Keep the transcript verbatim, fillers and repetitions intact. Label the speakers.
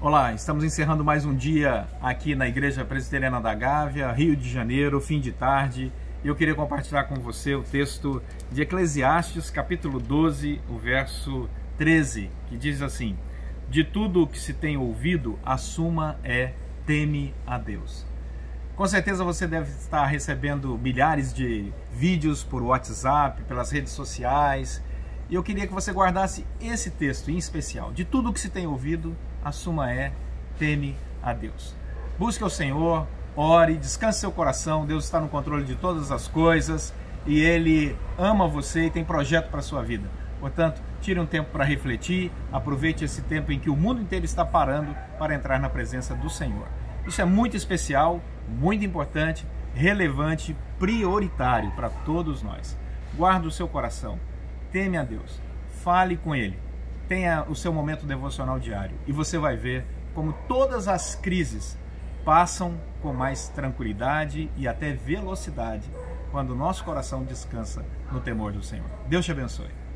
Speaker 1: Olá, estamos encerrando mais um dia aqui na Igreja Presbiteriana da Gávea, Rio de Janeiro, fim de tarde. E eu queria compartilhar com você o texto de Eclesiastes, capítulo doze, o verso treze, que diz assim: de tudo o que se tem ouvido, a suma é teme a Deus. Com certeza você deve estar recebendo milhares de vídeos por WhatsApp, pelas redes sociais, e eu queria que você guardasse esse texto em especial. De tudo o que se tem ouvido, a suma é teme a Deus. Busque o Senhor, ore, descanse seu coração. Deus está no controle de todas as coisas e Ele ama você e tem projeto para a sua vida. Portanto, tire um tempo para refletir, aproveite esse tempo em que o mundo inteiro está parando para entrar na presença do Senhor. Isso é muito especial, muito importante, relevante, prioritário para todos nós. Guarde o seu coração, teme a Deus, fale com Ele, tenha o seu momento devocional diário e você vai ver como todas as crises passam com mais tranquilidade e até velocidade quando o nosso coração descansa no temor do Senhor. Deus te abençoe.